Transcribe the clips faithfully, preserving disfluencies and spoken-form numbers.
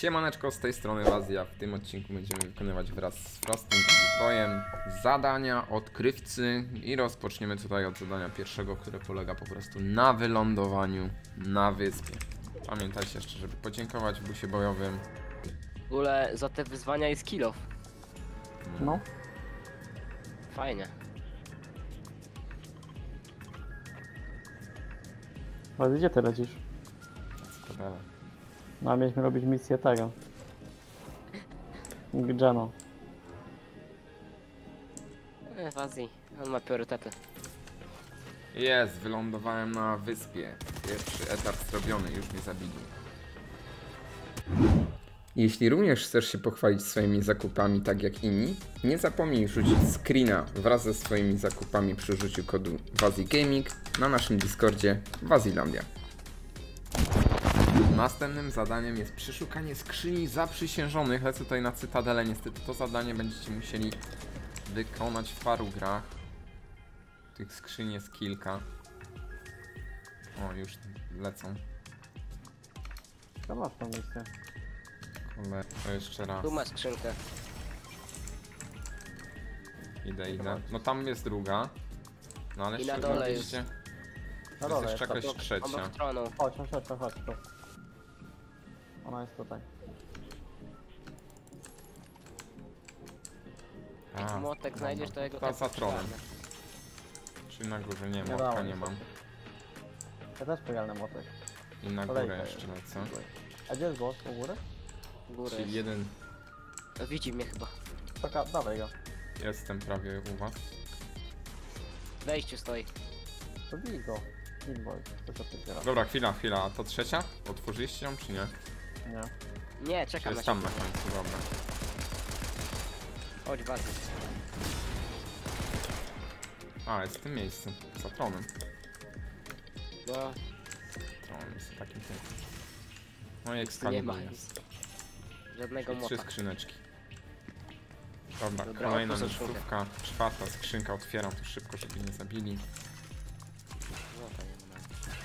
Siemaneczko, z tej strony Wazja. W tym odcinku będziemy wykonywać wraz z Frostem i Bojem zadania odkrywcy i rozpoczniemy tutaj od zadania pierwszego, które polega po prostu na wylądowaniu na wyspie. Pamiętajcie jeszcze, żeby podziękować busie bojowym. W ogóle za te wyzwania jest kill off. No. Fajnie. Ale gdzie ty lecisz? Co dalej? No, a mieliśmy robić misję tego. Geno. E, Wazji, on ma priorytety. Jest, wylądowałem na wyspie. Pierwszy etap zrobiony, już mnie zabili. Jeśli również chcesz się pochwalić swoimi zakupami tak jak inni, nie zapomnij rzucić screena wraz ze swoimi zakupami przy użyciu kodu WazjiGaming na naszym Discordzie Wazilandia. Następnym zadaniem jest przeszukanie skrzyni zaprzysiężonych. Lecę tutaj na Cytadelę. Niestety to zadanie będziecie musieli wykonać w paru grach. Tych skrzyń jest kilka. O, już lecą. To masz tą misję. Kole, to jeszcze raz. Tu ma skrzynkę. Idę, idę. No tam jest druga. No ale I na jeszcze dole widzicie? Na To dole jest jeszcze jest jakaś Obok- trzecia. Obok tronu. Chodź, chodź, chodź, chodź tu. Ona jest tutaj. A, Młotek dobra. znajdziesz, to jego Ta tak za tronem. przygarnę. Czy na górze? Nie, Nie młotka dało nie mi mam. Ja też pojalny młotek. I na Kolejka górę jest. jeszcze lecę. A gdzie jest boss? U góry? W górę Czyli jest. jeden. No, widzi mnie chyba. Taka, dawaj go. Jestem prawie u was. W wejściu stoi. To bij go. Inboy. Co to ty teraz? Dobra, chwila, chwila. A to trzecia? Otworzyliście ją czy nie? Nie. Nie, Czy czekam na jest tam ciebie. na końcu? Dobra. Chodź, Wazji. A, jest w tym miejscu. Za tronem. No, Tron jest takim tym. No i nie Excalibur ma jest. żadnego Trzy młota. skrzyneczki. Dobra, Dobra, kolejna otwórz miejscówka. Czwarta skrzynka. Otwieram to szybko, żeby nie zabili. Złota nie ma.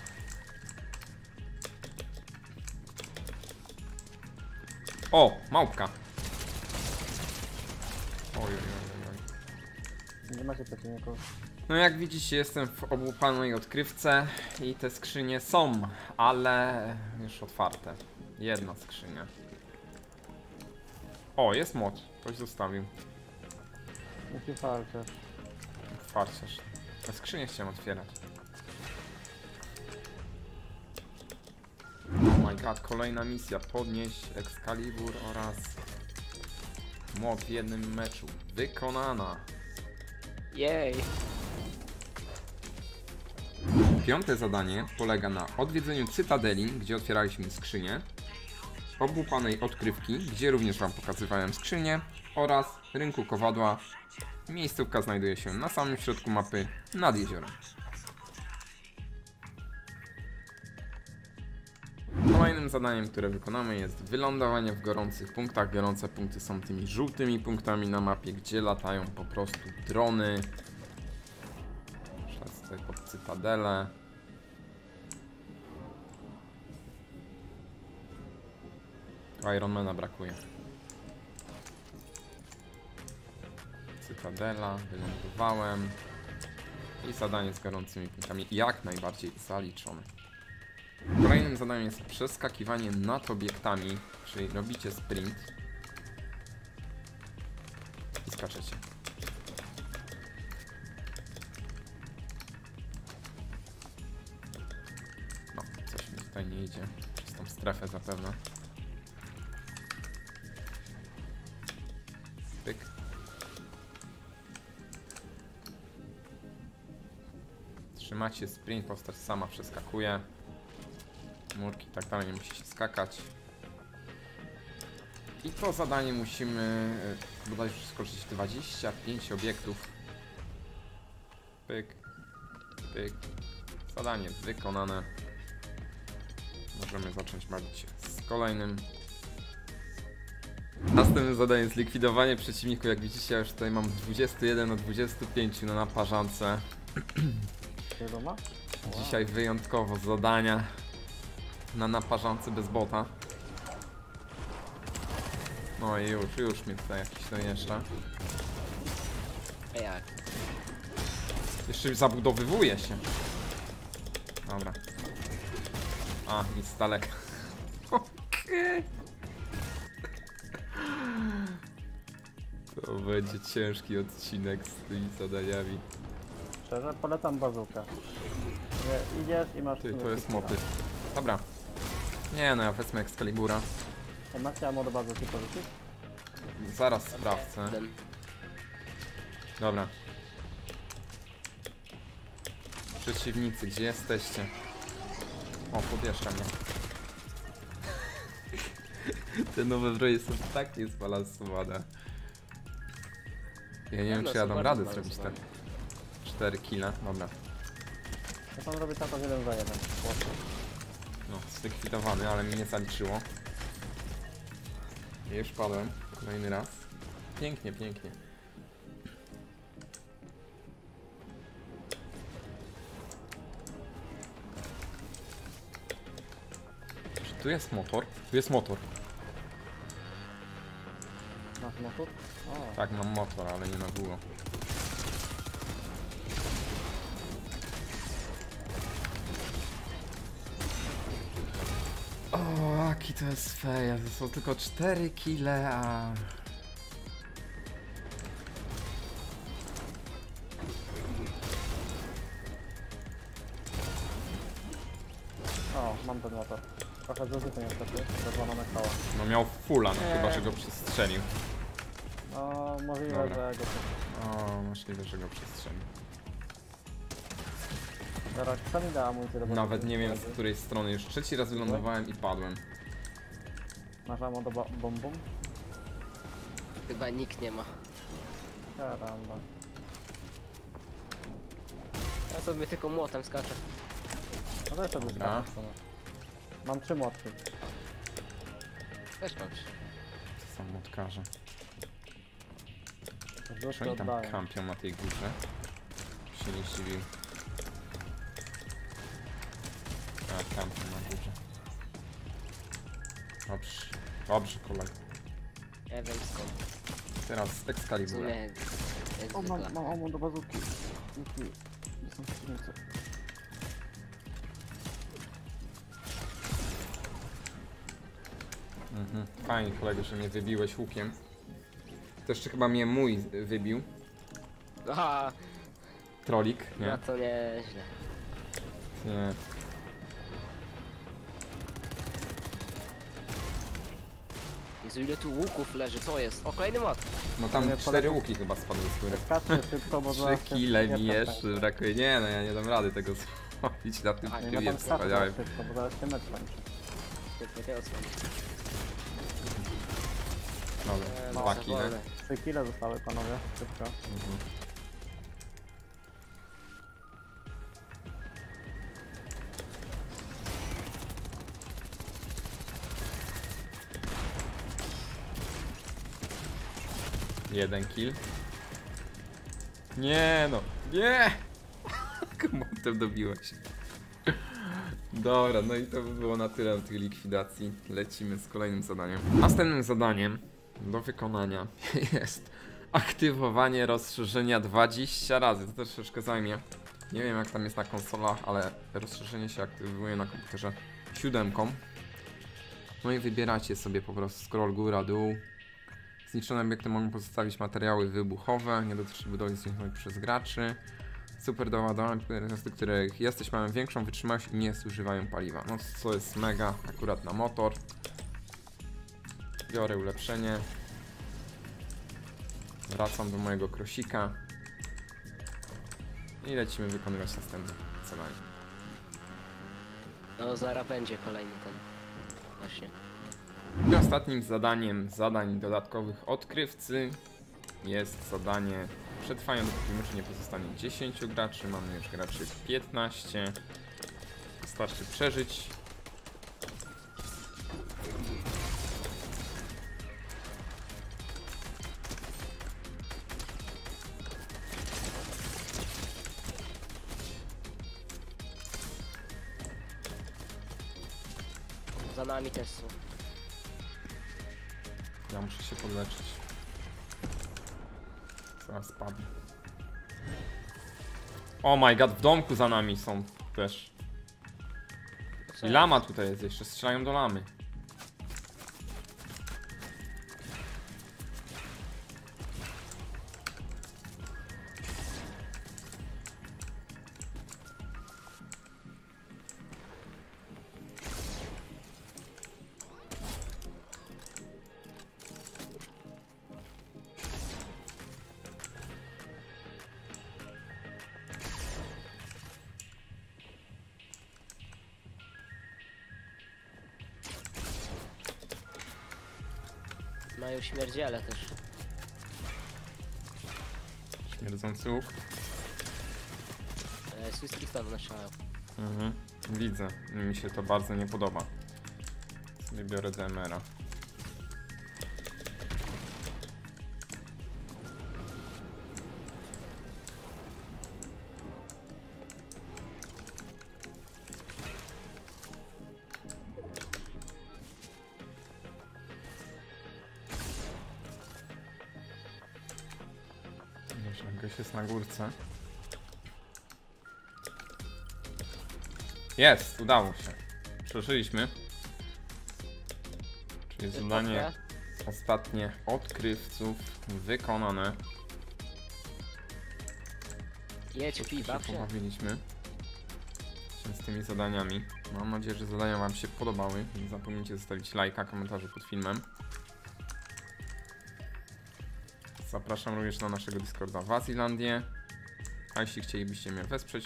O! Małpka! Oj, oj, oj, oj. Nie macie przeciwników. No jak widzicie, jestem w obłupanej odkrywce i te skrzynie są, ale już otwarte. Jedna skrzynia. O, jest młot. Ktoś zostawił. Musi farciarz. Farciarz. Te skrzynie chciałem otwierać. Oh my god, kolejna misja. Podnieść Excalibur oraz młot w jednym meczu. Wykonana. Jej. Piąte zadanie polega na odwiedzeniu Cytadeli, gdzie otwieraliśmy skrzynię, obłupanej odkrywki, gdzie również wam pokazywałem skrzynię, oraz rynku kowadła. Miejscówka znajduje się na samym środku mapy nad jeziorem. Kolejnym zadaniem, które wykonamy, jest wylądowanie w gorących punktach. Gorące punkty są tymi żółtymi punktami na mapie, gdzie latają po prostu drony. Przez tutaj pod Cytadelę. Ironmana brakuje. Cytadela, wylądowałem. I zadanie z gorącymi punktami jak najbardziej zaliczone. Kolejnym zadaniem jest przeskakiwanie nad obiektami, czyli robicie sprint i skaczecie. No, coś mi tutaj nie idzie. Przez tą strefę zapewne. Pyk. Trzymacie sprint, postać sama przeskakuje. Murki i tak dalej, nie musi się skakać. I to zadanie musimy yy, bodajże skoczyć dwadzieścia pięć obiektów. Pyk, pyk. Zadanie wykonane. Możemy zacząć bawić się z kolejnym. Następne zadanie jest likwidowanie przeciwników. Jak widzicie, ja już tutaj mam dwadzieścia jeden na dwadzieścia pięć na naparzance. Wiadoma? Dzisiaj wyjątkowo zadania na naparzance bez bota. No i już, już mnie tutaj jakiś dojeżdża. A jak? Jeszcze zabudowywuje się. Dobra. A, nic z daleka. Okej. To będzie ciężki odcinek z tymi zadaniami. Szczerze, polecam bazookę. Nie, idziesz i masz... Ty, w to sumie jest kilka. motyw. Dobra. Nie no, ja wezmę Excalibura. Ej, macie ammo do bazooki porzucić? Zaraz sprawdzę. Jeden. Dobra. Przeciwnicy, gdzie jesteście? O, podjeżdża mnie. Te nowe broje są tak niezbalansowane. Ja nie wiem, One czy ja są dam bardzo radę zrobić tak. zbalansowane. cztery kile, dobra. Ja tam robię tak jeden za jeden. Łatwo. No, zlikwidowany, ale mi nie zaliczyło. I już padłem. Kolejny raz. Pięknie, pięknie. Czy tu jest motor? Tu jest motor. Masz motor? O, Tak, mam motor, ale nie na długo. O, jaki to jest feja. To są tylko cztery kile, a... o, mam ten motor. Trochę zużyty niestety, rozłamane koła. No miał fulla, no Eee. chyba, że go przestrzelił. No, możliwe, Dobra. że go... O, możliwe, że go przestrzelił. Teraz kto mi da amunicję do bazooki? Nawet nie wiem z której strony. Już trzeci raz wylądowałem i padłem. Masz ammo do bo- bum bum? Chyba nikt nie ma. Karamba. Ja sobie tylko młotem skaczę. No to jeszcze Dobra. wyskakam w sumie. Mam trzy młotki. Też mam trzy. To są motkarze. Czy Rzucę oni tam oddaję. kampią na tej górze? Się nie zdziwił. A, kampią na górze. Dobrze. Dobrze, kolej. Ja wiem skąd. Teraz W Excalibur. sumie jak O, mam, zwykle. mam ammo do bazooki. Dzięki. Gdzie są przeciwnicy? Mhm. Fajnie, kolego, że mnie wybiłeś łukiem. To jeszcze chyba mnie mój wybił. Aha, Trolik, no nie? to nieźle. Nie. Jezu, ile tu łuków leży, co jest? O, kolejny mod. No tam Nie, cztery polecam- łuki chyba spadły z góry. Skaczcie szybko, bo Trzy zaraz się kile mi nie jeszcze przestań. brakuje. Nie no, ja nie dam rady tego zrobić na tym A, nie Nie, trybie no tam skaczcie wspaniałym. szybko, bo zaraz się mecz kończy. Tylko tego skończę. Dobra, Eee, dwa no, za kile. wolne. Trzy kile zostały panowie, szybko. Mhm. Jeden kill. Nie no, nie! Montem dobiłeś. Dobra, no i to by było na tyle o tej likwidacji. Lecimy z kolejnym zadaniem. Następnym zadaniem do wykonania jest aktywowanie rozszerzenia dwadzieścia razy. To też troszeczkę zajmie. Nie wiem jak tam jest na konsolach, ale rozszerzenie się aktywuje na komputerze siódemką. No i wybieracie sobie po prostu scroll góra, dół. Zniszczone obiekty mogą pozostawić materiały wybuchowe, nie dotyczy budowli zniszczonych przez graczy. Super doładowania, z których jesteś, mają większą wytrzymałość i nie zużywają paliwa. No co jest mega, akurat na motor. Biorę ulepszenie. Wracam do mojego krosika. I lecimy wykonywać następne zadanie. No, zaraz będzie kolejny ten. Właśnie. I ostatnim zadaniem zadań dodatkowych odkrywcy jest zadanie przetrwania, dopóki meczu nie pozostanie dziesięciu graczy. Mamy już graczy piętnaście. Wystarczy przeżyć. Za nami też są. Ja muszę się podleczyć. Zaraz spadnę. Oh my god, w domku za nami są też. I lama tutaj jest jeszcze, strzelają do lamy. Mają śmierdziele też. Śmierdzący łuk. E, Swiss Clifton nastrzelają. Mhm. Widzę, mi się to bardzo nie podoba. Sobie biorę D M R-a. Gość jest na górce. Jest, udało się. Przeżyliśmy. Czyli zadanie ostatnie odkrywców wykonane. Jedź, pij, się baw się. pobawiliśmy się z tymi zadaniami. Mam nadzieję, że zadania wam się podobały. Nie zapomnijcie zostawić lajka, komentarza pod filmem. Zapraszam również na naszego Discorda w Azilandię. A jeśli chcielibyście mnie wesprzeć,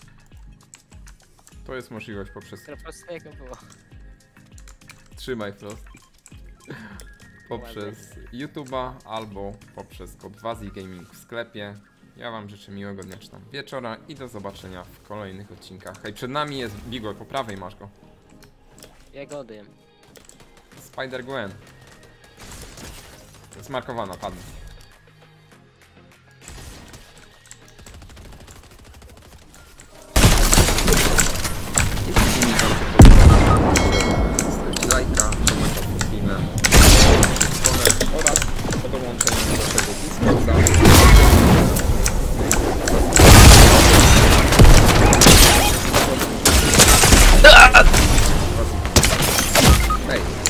to jest możliwość poprzez... To prostego było. Trzymaj prost. Poprzez YouTube'a albo poprzez kod Wazi Gaming w sklepie. Ja wam życzę miłego dnia czy tam wieczora i do zobaczenia w kolejnych odcinkach. Hej, przed nami jest Bigol, po prawej masz go. Ja go odjem. Spider Gwen. Jest markowana, padnie. Zostawcie lajka, komentarz pod filmem oraz o dołączeniu do naszego Discorda. Hej.